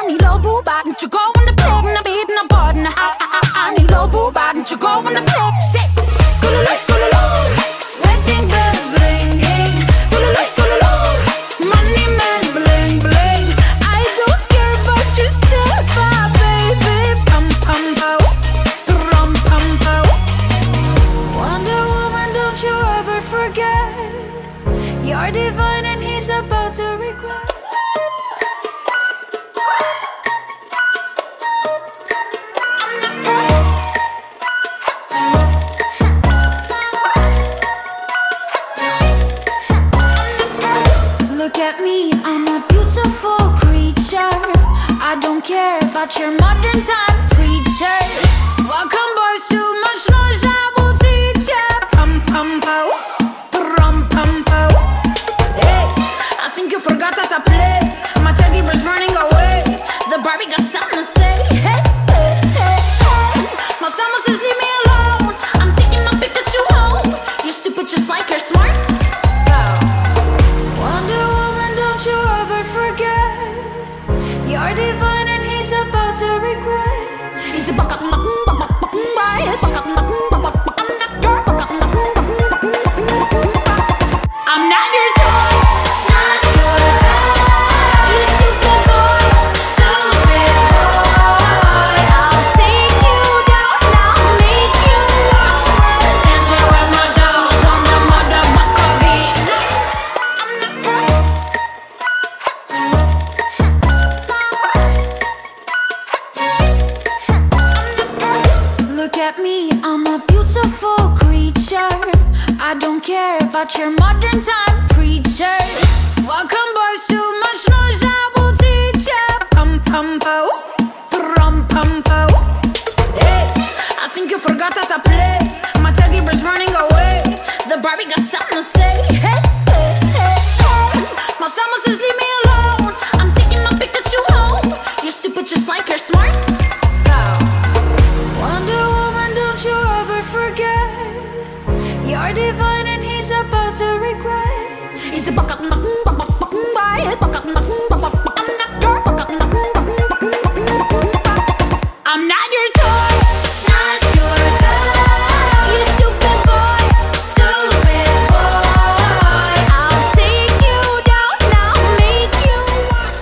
need low boo bad, and you go on the peg, and I'm beating a button. I need low boo bad, and you go on the peg. Shake, kululu, wedding bells ringing. Kululu, money man bling bling. I don't care, but you still fine, baby. Pum pum pow, rum pum pow. Wonder Woman, don't you ever forget, you're divine and he's about to regret. Look at me, I'm a beautiful creature. I don't care about your modern time preacher. Welcome boys, too much noise, I will teach ya. Pum pum pow, rum pum pow. Hey, I think you forgot that I play. My teddy bear's running away. The Barbie got something to say. Hey, hey, hey, hey. My summer says leave me alone. I'm taking my Pikachu home. You're stupid just like you're smart. Don't you ever forget, you're divine and he's about to regret. He's a I'm not your toy, not your toy. You stupid boy, stupid boy. I'll take you down, I'll make you watch me dancing with my dolls on the motherfucker beat. I'm not your Look at me, I'm a beautiful creature. I don't care about your modern time preacher. Welcome boys, too much noise, I will teach ya. Pum pum pow, rum pum pow. Hey, I think you forgot that I play. My teddy bear's running away. The Barbie got something to say. Hey, hey, hey, hey. My summer says leave me alone. I'm taking my Pikachu home. You're stupid just like you're smart. Wonder Woman, don't you ever forget, you're divine and he's about to regret. He's a I'm not your toy, not your toy. You stupid boy, stupid boy. I'll take you down, I'll make you watch.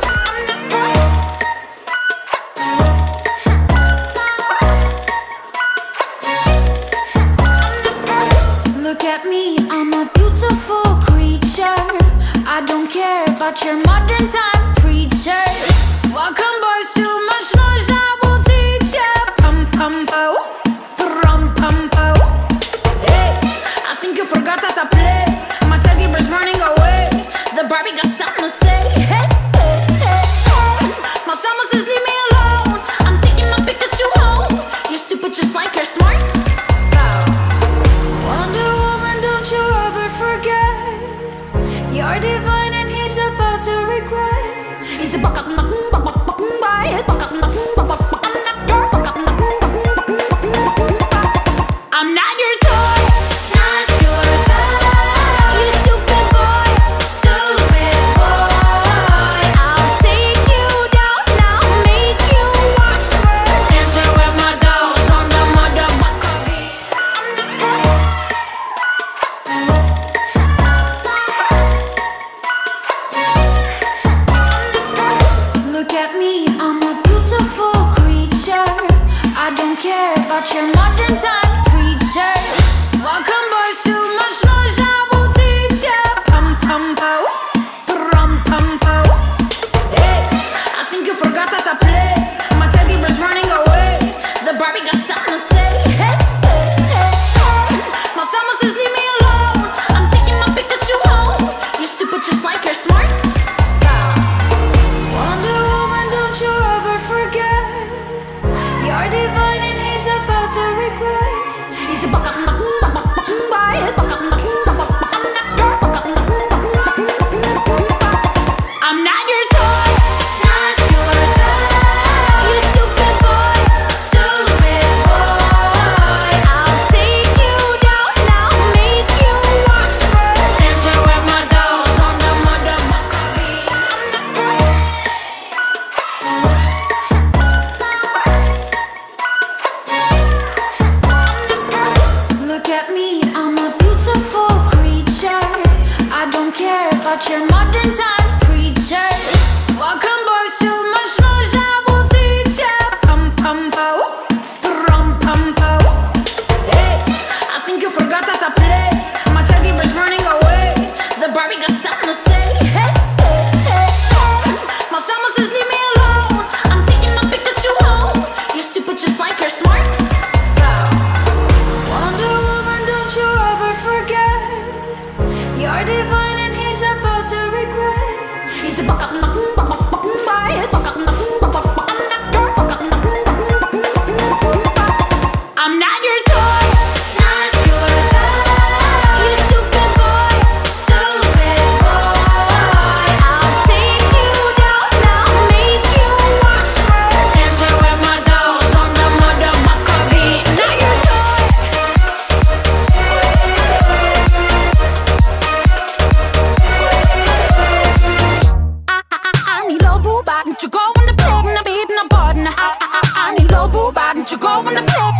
Look at me, I'm a beautiful creature. I don't care about your modern time preacher. Welcome boys, too much noise, I will teach ya. Pum pum pow, rum pum pow. Hey, I think you forgot that I play. My teddy bear's running away. The Barbie got something to say. Hey, hey, hey, hey. My summer says leave me alone. I'm taking my Pikachu home. You're stupid just like you're smart. Wonder Woman, don't you ever forget, you're divine and he's about to regret. He's a I'm not your toy, not your toy. You stupid boy, stupid boy. I'll take you down, I'll make you watch me dancing with my dolls on the motherfucker beat. Look at me, I'm a beautiful creature. I don't care about your modern time preacher. Welcome boys, too much noise, I will teach ya. Pum pum pow, rum pum pow. Hey, I think you forgot that I play. My teddy bear's running away. The Barbie got something to say. Hey, hey, hey, hey. My summer says leave me alone. I'm taking my Pikachu home. You're stupid just like you're smart. Wonder Woman, don't you ever forget, you're divine and he's about to regret. He's a I'm not your toy, not your toy. You stupid boy, stupid boy. I'll take you down, I'll make you watch me dancing with my dolls on the motherfucker beat. I'm not says leave me alone. I'm taking my Pikachu home. You're stupid just like her smart. Wonder Woman, don't you ever forget, you're divine and he's about to regret. He's a buck up, I'm not your toy, not your toy. You stupid boy, stupid boy. I'll take you down, I'll make you watch her dancing with my dolls on the motherfucker beat. Not your toy. I need a boo bot, don't you go on the plane, I'm beating a button. I need a boo bot, don't you go on the plane.